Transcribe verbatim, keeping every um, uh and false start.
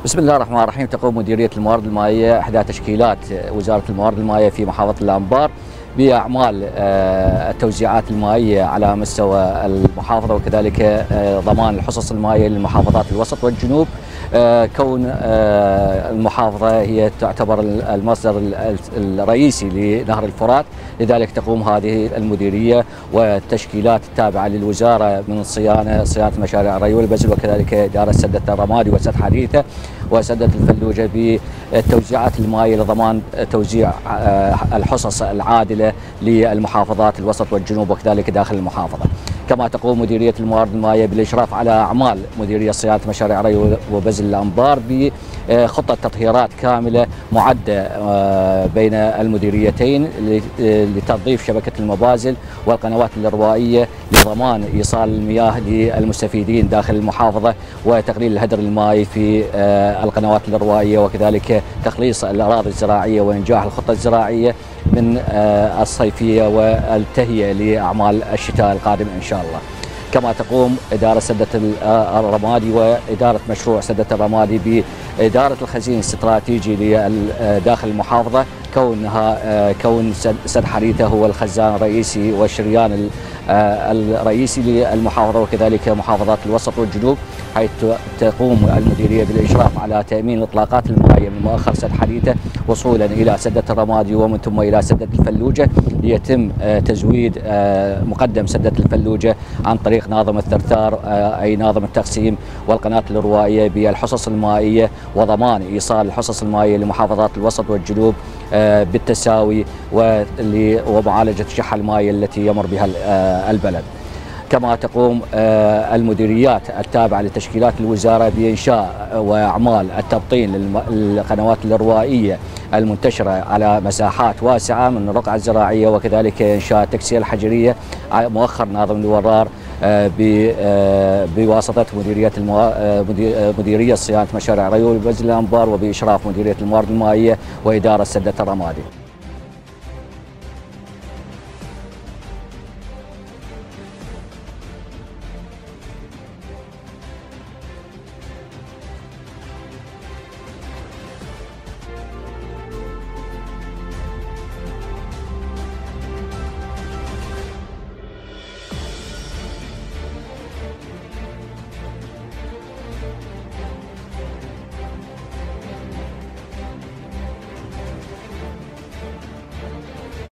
بسم الله الرحمن الرحيم. تقوم مديرية الموارد المائية إحدى تشكيلات وزارة الموارد المائية في محافظة الأنبار بأعمال التوزيعات المائية على مستوى المحافظة، وكذلك ضمان الحصص المائية للمحافظات الوسط والجنوب. كون المحافظة هي تعتبر المصدر الرئيسي لنهر الفرات، لذلك تقوم هذه المديرية والتشكيلات التابعة للوزارة من صيانة صيانة مشاريع الري والبزل، وكذلك إدارة سدة الرمادي وسد حديثة وسدة الفلوجة بالتوزيعات المائية لضمان توزيع الحصص العادلة للمحافظات الوسط والجنوب وكذلك داخل المحافظة. كما تقوم مديرية الموارد المائية بالإشراف على أعمال مديرية صيانة مشاريع ري وبزل الأنبار بخطة تطهيرات كاملة معدة بين المديريتين لتنظيف شبكة المبازل والقنوات الإروائية لضمان إيصال المياه للمستفيدين داخل المحافظة وتقليل الهدر المائي في القنوات الإروائية، وكذلك تخليص الأراضي الزراعية وإنجاح الخطة الزراعية من الصيفية والتهيئة لأعمال الشتاء القادم إن شاء الله. كما تقوم إدارة سدة الرمادي وإدارة مشروع سدة الرمادي بإدارة الخزين الاستراتيجي داخل المحافظة، كونها كون سد حديثة هو الخزان الرئيسي والشريان الرئيسي للمحافظة وكذلك محافظات الوسط والجنوب، حيث تقوم المديرية بالإشراف على تأمين الإطلاقات المائية من مؤخر سد حديثة وصولا إلى سدة الرمادي ومن ثم إلى سدة الفلوجة، ليتم تزويد مقدم سدة الفلوجة عن طريق ناظم الثرثار أي ناظم التقسيم والقناة الإروائية بالحصص المائية وضمان إيصال الحصص المائية لمحافظات الوسط والجنوب بالتساوي ومعالجة الشحة المائية التي يمر بها البلد. كما تقوم المديريات التابعة لتشكيلات الوزارة بإنشاء وأعمال التبطين للقنوات الإروائية المنتشرة على مساحات واسعة من الرقعة الزراعية، وكذلك إنشاء التكسية الحجرية مؤخر ناظم الورار بواسطة مديرية المو... مديرية صيانة مشاريع ري والبزل الأنبار وبإشراف مديرية الموارد المائية وإدارة سدة الرمادي.